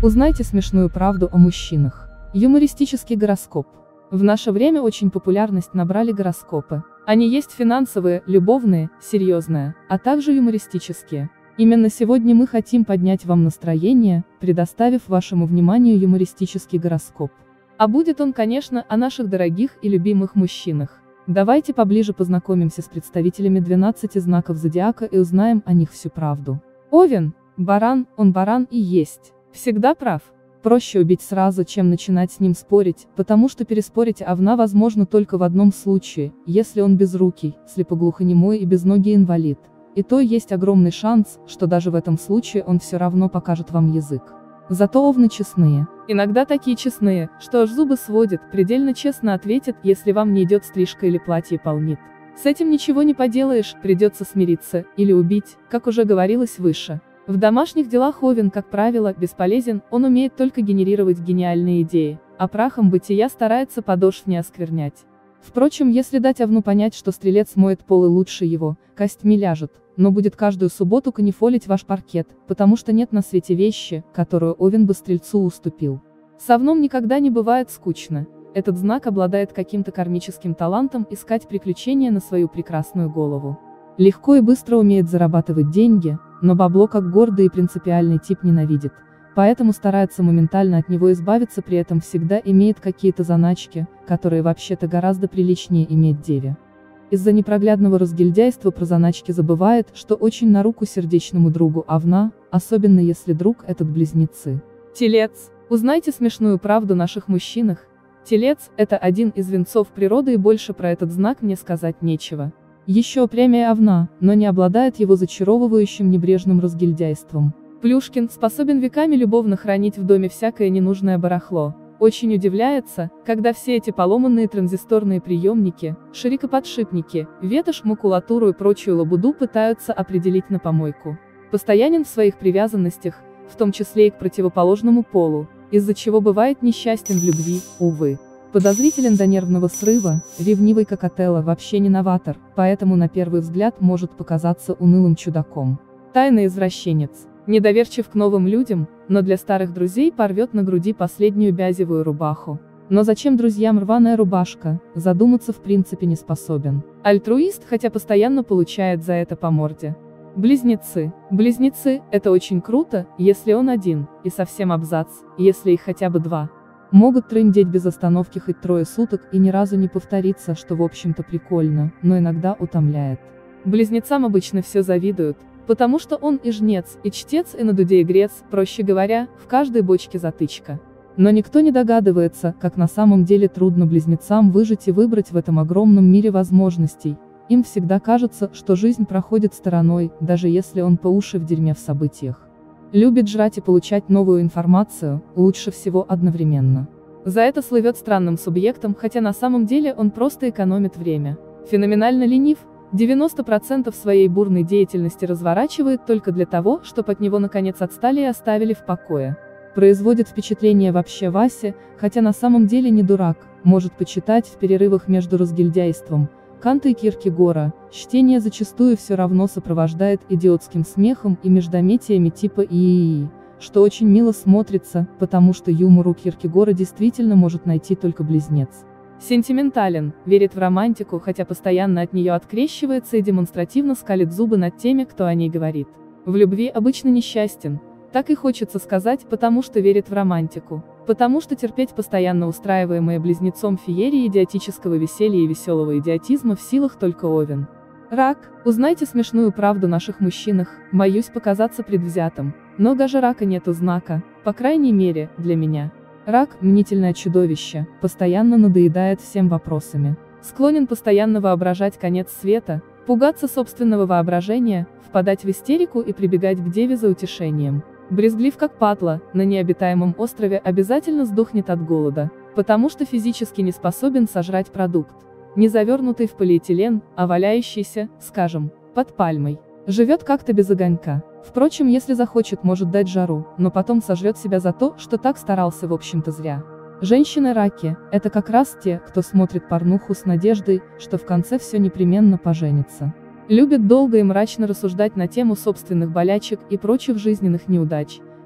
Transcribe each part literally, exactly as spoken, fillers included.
Узнайте смешную правду о мужчинах. Юмористический гороскоп. В наше время очень популярность набрали гороскопы. Они есть финансовые, любовные, серьезные, а также юмористические. Именно сегодня мы хотим поднять вам настроение, предоставив вашему вниманию юмористический гороскоп. А будет он, конечно, о наших дорогих и любимых мужчинах. Давайте поближе познакомимся с представителями двенадцати знаков зодиака и узнаем о них всю правду. Овен, баран, он баран и есть. Всегда прав. Проще убить сразу, чем начинать с ним спорить, потому что переспорить овна возможно только в одном случае, если он безрукий, слепоглухонемой и безногий инвалид. И то есть огромный шанс, что даже в этом случае он все равно покажет вам язык. Зато овны честные. Иногда такие честные, что аж зубы сводит, предельно честно ответят, если вам не идет стрижка или платье полнит. С этим ничего не поделаешь, придется смириться, или убить, как уже говорилось выше. В домашних делах овен, как правило, бесполезен, он умеет только генерировать гениальные идеи, а прахом бытия старается подошв не осквернять. Впрочем, если дать овну понять, что стрелец моет пол и лучше его, костьми ляжет, но будет каждую субботу канифолить ваш паркет, потому что нет на свете вещи, которую овен бы стрельцу уступил. С овном никогда не бывает скучно. Этот знак обладает каким-то кармическим талантом искать приключения на свою прекрасную голову. Легко и быстро умеет зарабатывать деньги, но бабло как гордый и принципиальный тип ненавидит, поэтому старается моментально от него избавиться, при этом всегда имеет какие-то заначки, которые вообще-то гораздо приличнее иметь деве. Из-за непроглядного разгильдяйства про заначки забывает, что очень на руку сердечному другу овна, особенно если друг этот близнецы. Телец. Узнайте смешную правду наших мужчинах. Телец – это один из венцов природы, и больше про этот знак мне сказать нечего. Еще премия овна, но не обладает его зачаровывающим небрежным разгильдяйством. Плюшкин способен веками любовно хранить в доме всякое ненужное барахло. Очень удивляется, когда все эти поломанные транзисторные приемники, ширикоподшипники, ветошь, макулатуру и прочую лабуду пытаются определить на помойку. Постоянен в своих привязанностях, в том числе и к противоположному полу, из-за чего бывает несчастен в любви, увы. Подозрителен до нервного срыва, ревнивый как Отелло, вообще не новатор, поэтому на первый взгляд может показаться унылым чудаком. Тайный извращенец. Недоверчив к новым людям, но для старых друзей порвет на груди последнюю бязевую рубаху. Но зачем друзьям рваная рубашка, задуматься в принципе не способен. Альтруист, хотя постоянно получает за это по морде. Близнецы. Близнецы – это очень круто, если он один, и совсем абзац, если их хотя бы два. Могут трындеть без остановки хоть трое суток и ни разу не повториться, что в общем-то прикольно, но иногда утомляет. Близнецам обычно все завидуют, потому что он и жнец, и чтец, и на дуде игрец, проще говоря, в каждой бочке затычка. Но никто не догадывается, как на самом деле трудно близнецам выжить и выбрать в этом огромном мире возможностей. Им всегда кажется, что жизнь проходит стороной, даже если он по уши в дерьме в событиях. Любит жрать и получать новую информацию, лучше всего одновременно. За это слывет странным субъектом, хотя на самом деле он просто экономит время. Феноменально ленив, девяносто процентов своей бурной деятельности разворачивает только для того, чтобы от него наконец отстали и оставили в покое. Производит впечатление вообще Вася, хотя на самом деле не дурак, может почитать в перерывах между разгильдяйством Канта и Киркегора, чтение зачастую все равно сопровождает идиотским смехом и междометиями типа и что очень мило смотрится, потому что юмор у Киркегора действительно может найти только близнец. Сентиментален, верит в романтику, хотя постоянно от нее открещивается и демонстративно скалит зубы над теми, кто о ней говорит. В любви обычно несчастен, так и хочется сказать, потому что верит в романтику. Потому что терпеть постоянно устраиваемые близнецом феерии идиотического веселья и веселого идиотизма в силах только овен. Рак. Узнайте смешную правду наших мужчинах, боюсь показаться предвзятым, но даже рака нету знака, по крайней мере, для меня. Рак – мнительное чудовище, постоянно надоедает всем вопросами. Склонен постоянно воображать конец света, пугаться собственного воображения, впадать в истерику и прибегать к деве за утешением. Брезглив как падла, на необитаемом острове обязательно сдохнет от голода, потому что физически не способен сожрать продукт, не завернутый в полиэтилен, а валяющийся, скажем, под пальмой. Живет как-то без огонька. Впрочем, если захочет, может дать жару, но потом сожрет себя за то, что так старался в общем-то зря. Женщины-раки – это как раз те, кто смотрит порнуху с надеждой, что в конце все непременно поженится. Любит долго и мрачно рассуждать на тему собственных болячек и прочих жизненных неудач,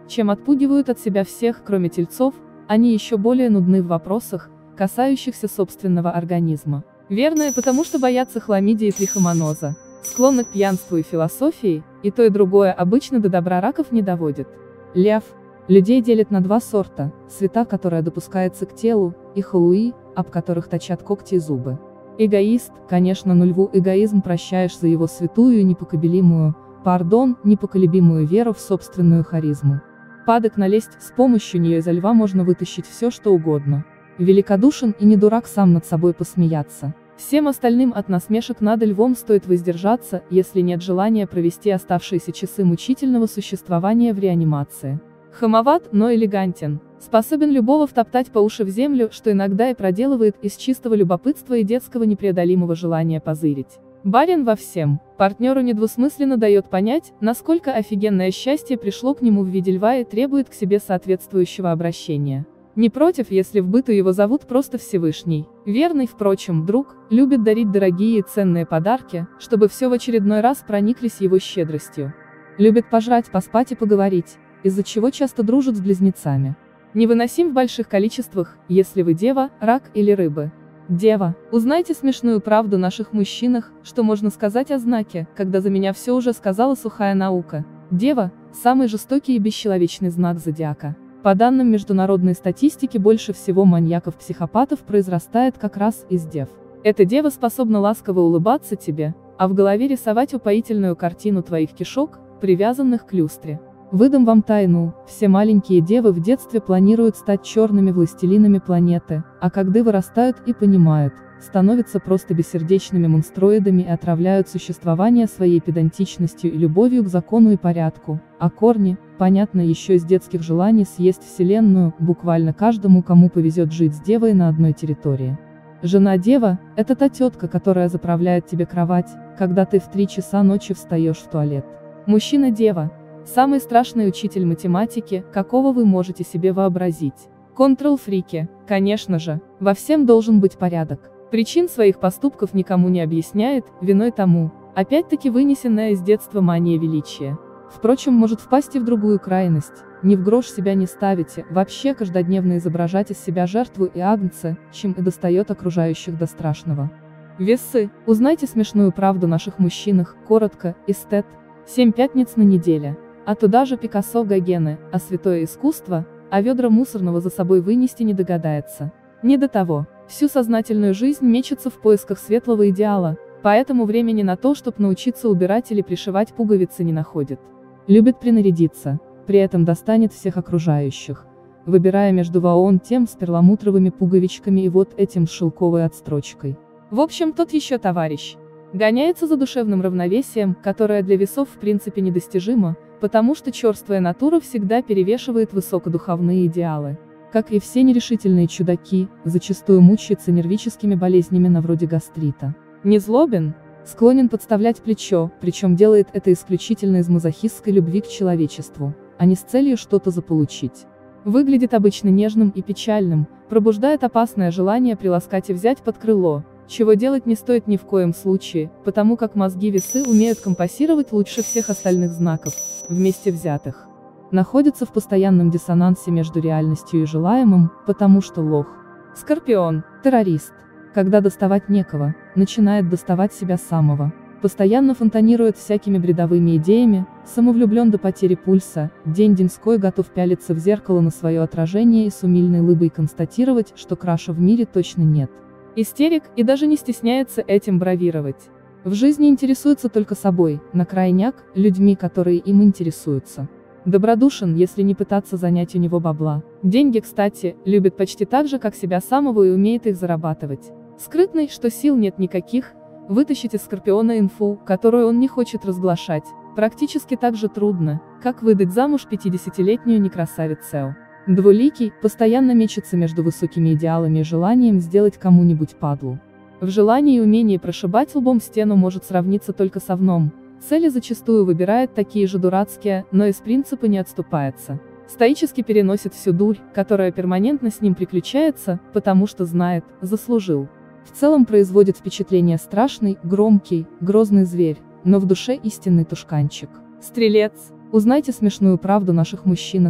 чем отпугивают от себя всех, кроме тельцов, они еще более нудны в вопросах, касающихся собственного организма. Верные, потому что боятся хламидии и трихомоноза, склонны к пьянству и философии, и то и другое обычно до добра раков не доводит. Лев. Людей делят на два сорта: света, которая допускается к телу, и халуи, об которых точат когти и зубы. Эгоист, конечно, но льву эгоизм прощаешь за его святую и непоколебимую, пардон, непоколебимую веру в собственную харизму. Падок налезть, с помощью нее изо льва можно вытащить все, что угодно. Великодушен и не дурак сам над собой посмеяться. Всем остальным от насмешек над львом стоит воздержаться, если нет желания провести оставшиеся часы мучительного существования в реанимации. Хамоват, но элегантен, способен любого втоптать по уши в землю, что иногда и проделывает из чистого любопытства и детского непреодолимого желания позырить. Барин во всем, партнеру недвусмысленно дает понять, насколько офигенное счастье пришло к нему в виде льва и требует к себе соответствующего обращения. Не против, если в быту его зовут просто Всевышний. Верный, впрочем, друг, любит дарить дорогие и ценные подарки, чтобы все в очередной раз прониклись его щедростью. Любит пожрать, поспать и поговорить, из-за чего часто дружит с близнецами. Невыносим в больших количествах, если вы дева, рак или рыбы. Дева, узнайте смешную правду о наших мужчинах, что можно сказать о знаке, когда за меня все уже сказала сухая наука. Дева – самый жестокий и бесчеловечный знак зодиака. По данным международной статистики, больше всего маньяков-психопатов произрастает как раз из дев. Эта дева способна ласково улыбаться тебе, а в голове рисовать упоительную картину твоих кишок, привязанных к люстре. Выдам вам тайну: все маленькие девы в детстве планируют стать черными властелинами планеты, а когда вырастают и понимают, становятся просто бессердечными монстроидами и отравляют существование своей педантичностью и любовью к закону и порядку, а корни, понятно, еще из детских желаний съесть вселенную, буквально каждому, кому повезет жить с девой на одной территории. Жена-дева – это та тетка, которая заправляет тебе кровать, когда ты в три часа ночи встаешь в туалет. Мужчина-дева – самый страшный учитель математики, какого вы можете себе вообразить. Контрол-фрики, конечно же, во всем должен быть порядок. Причин своих поступков никому не объясняет, виной тому, опять-таки, вынесенная из детства мания величия. Впрочем, может впасть и в другую крайность: ни в грош себя не ставите, вообще каждодневно изображать из себя жертву и агнца, чем и достает окружающих до страшного. Весы, узнайте смешную правду о наших мужчинах, коротко, эстет. Семь пятниц на неделе. А туда же Пикассо, Гогены, а святое искусство, а ведра мусорного за собой вынести не догадается. Не до того. Всю сознательную жизнь мечется в поисках светлого идеала, поэтому времени на то, чтобы научиться убирать или пришивать пуговицы, не находит. Любит принарядиться, при этом достанет всех окружающих, выбирая между вон тем с перламутровыми пуговичками и вот этим с шелковой отстрочкой. В общем, тот еще товарищ. Гоняется за душевным равновесием, которое для весов в принципе недостижимо, потому что черствая натура всегда перевешивает высокодуховные идеалы. Как и все нерешительные чудаки, зачастую мучается нервическими болезнями на вроде гастрита. Не злобен, склонен подставлять плечо, причем делает это исключительно из мазохистской любви к человечеству, а не с целью что-то заполучить. Выглядит обычно нежным и печальным, пробуждает опасное желание приласкать и взять под крыло, чего делать не стоит ни в коем случае, потому как мозги-весы умеют компасировать лучше всех остальных знаков, вместе взятых. Находится в постоянном диссонансе между реальностью и желаемым, потому что лох. Скорпион, террорист. Когда доставать некого, начинает доставать себя самого. Постоянно фонтанирует всякими бредовыми идеями, самовлюблен до потери пульса, день-деньской готов пялиться в зеркало на свое отражение и с умильной лыбой констатировать, что краша в мире точно нет. Истерик, и даже не стесняется этим бравировать. В жизни интересуется только собой, на крайняк, людьми, которые им интересуются. Добродушен, если не пытаться занять у него бабла. Деньги, кстати, любит почти так же, как себя самого, и умеет их зарабатывать. Скрытный, что сил нет никаких, вытащить из Скорпиона инфу, которую он не хочет разглашать, практически так же трудно, как выдать замуж пятидесятилетнюю некрасавицу. Двуликий, постоянно мечется между высокими идеалами и желанием сделать кому-нибудь падлу. В желании и умении прошибать лбом стену может сравниться только с овном. Цели зачастую выбирает такие же дурацкие, но из принципа не отступается. Стоически переносит всю дурь, которая перманентно с ним приключается, потому что знает, заслужил. В целом производит впечатление страшный, громкий, грозный зверь, но в душе истинный тушканчик. Стрелец. Узнайте смешную правду о наших мужчинах,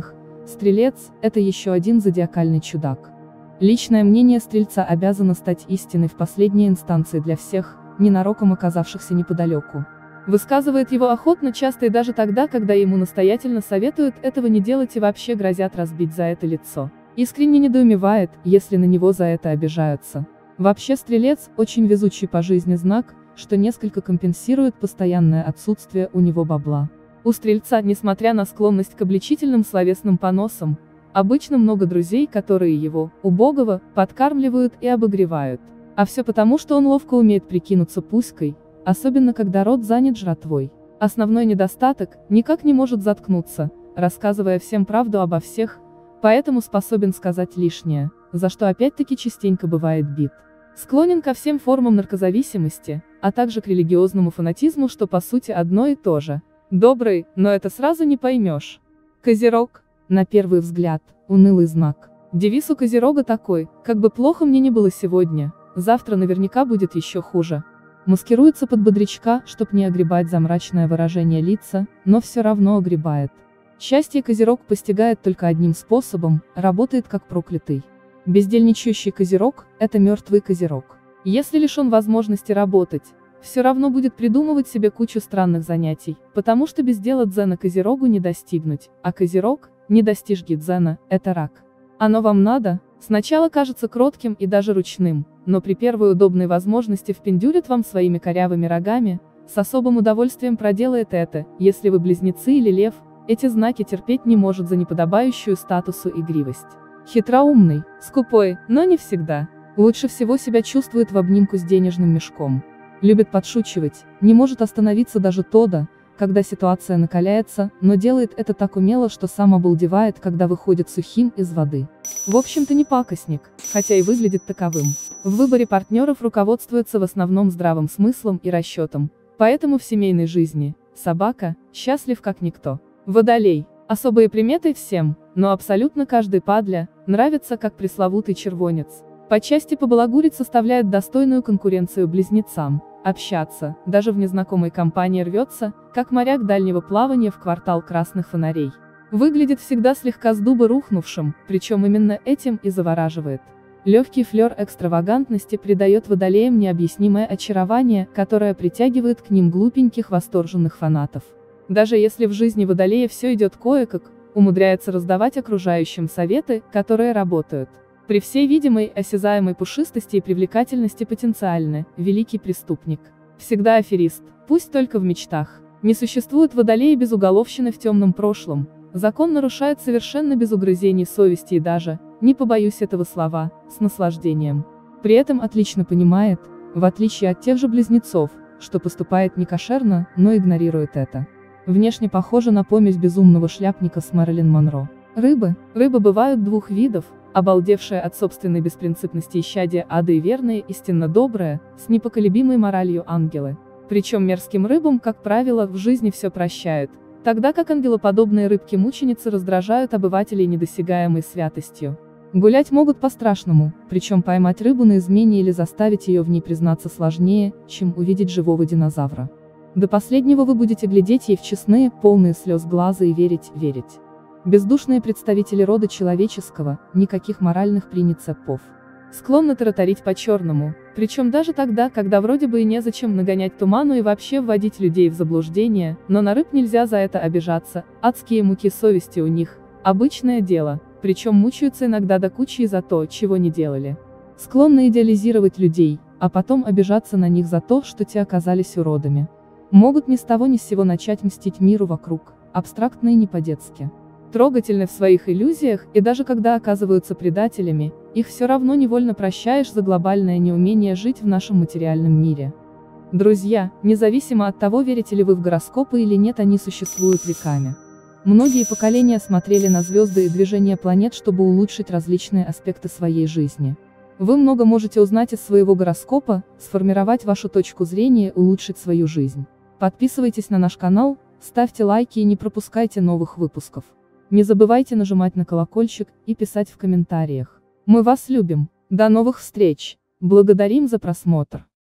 Стрелец – это еще один зодиакальный чудак. Личное мнение Стрельца обязано стать истиной в последней инстанции для всех, ненароком оказавшихся неподалеку. Высказывает его охотно, часто и даже тогда, когда ему настоятельно советуют этого не делать и вообще грозят разбить за это лицо. Искренне недоумевает, если на него за это обижаются. Вообще Стрелец – очень везучий по жизни знак, что несколько компенсирует постоянное отсутствие у него бабла. У Стрельца, несмотря на склонность к обличительным словесным поносам, обычно много друзей, которые его, убогого, подкармливают и обогревают. А все потому, что он ловко умеет прикинуться пуськой, особенно когда рот занят жратвой. Основной недостаток – никак не может заткнуться, рассказывая всем правду обо всех, поэтому способен сказать лишнее, за что опять-таки частенько бывает бит. Склонен ко всем формам наркозависимости, а также к религиозному фанатизму, что по сути одно и то же. Добрый, но это сразу не поймешь. Козерог. На первый взгляд, унылый знак. Девиз у Козерога такой: как бы плохо мне не было сегодня, завтра наверняка будет еще хуже. Маскируется под бодрячка, чтоб не огребать за мрачное выражение лица, но все равно огребает. Счастье Козерог постигает только одним способом, работает как проклятый. Бездельничающий Козерог – это мертвый Козерог. Если лишен возможности работать, все равно будет придумывать себе кучу странных занятий, потому что без дела дзена Козерогу не достигнуть, а Козерог, не достижги дзена, это рак. Оно вам надо? Сначала кажется кротким и даже ручным, но при первой удобной возможности впендюрит вам своими корявыми рогами, с особым удовольствием проделает это, если вы близнецы или лев, эти знаки терпеть не может за неподобающую статусу игривость. Хитроумный, скупой, но не всегда. Лучше всего себя чувствует в обнимку с денежным мешком. Любит подшучивать, не может остановиться даже тогда, когда ситуация накаляется, но делает это так умело, что сам обалдевает, когда выходит сухим из воды. В общем-то не пакостник, хотя и выглядит таковым. В выборе партнеров руководствуется в основном здравым смыслом и расчетом, поэтому в семейной жизни собака счастлив как никто. Водолей. Особые приметы всем, но абсолютно каждый падля, нравится как пресловутый червонец. По части побалагурить составляет достойную конкуренцию близнецам. Общаться, даже в незнакомой компании рвется, как моряк дальнего плавания в квартал красных фонарей. Выглядит всегда слегка с дуба рухнувшим, причем именно этим и завораживает. Легкий флер экстравагантности придает водолеям необъяснимое очарование, которое притягивает к ним глупеньких восторженных фанатов. Даже если в жизни водолея все идет кое-как, умудряется раздавать окружающим советы, которые работают. При всей видимой, осязаемой пушистости и привлекательности потенциально великий преступник. Всегда аферист, пусть только в мечтах. Не существует водолея без уголовщины в темном прошлом. Закон нарушает совершенно без угрызений совести и даже, не побоюсь этого слова, с наслаждением. При этом отлично понимает, в отличие от тех же близнецов, что поступает некошерно, но игнорирует это. Внешне похоже на помесь безумного шляпника с Мэрилин Монро. Рыбы. Рыбы бывают двух видов: обалдевшая от собственной беспринципности исчадие ада и верные, истинно добрые, с непоколебимой моралью ангелы. Причем мерзким рыбам, как правило, в жизни все прощают, тогда как ангелоподобные рыбки-мученицы раздражают обывателей недосягаемой святостью. Гулять могут по-страшному, причем поймать рыбу на измене или заставить ее в ней признаться сложнее, чем увидеть живого динозавра. До последнего вы будете глядеть ей в честные, полные слез глаза и верить, верить. Бездушные представители рода человеческого, никаких моральных принципов. Склонны тараторить по-черному, причем даже тогда, когда вроде бы и незачем нагонять туману и вообще вводить людей в заблуждение, но на рыб нельзя за это обижаться, адские муки совести у них – обычное дело, причем мучаются иногда до кучи за то, чего не делали. Склонны идеализировать людей, а потом обижаться на них за то, что те оказались уродами. Могут ни с того ни с сего начать мстить миру вокруг, абстрактно и не по-детски. Трогательны в своих иллюзиях, и даже когда оказываются предателями, их все равно невольно прощаешь за глобальное неумение жить в нашем материальном мире. Друзья, независимо от того, верите ли вы в гороскопы или нет, они существуют веками. Многие поколения смотрели на звезды и движения планет, чтобы улучшить различные аспекты своей жизни. Вы много можете узнать из своего гороскопа, сформировать вашу точку зрения и улучшить свою жизнь. Подписывайтесь на наш канал, ставьте лайки и не пропускайте новых выпусков. Не забывайте нажимать на колокольчик и писать в комментариях. Мы вас любим. До новых встреч. Благодарим за просмотр.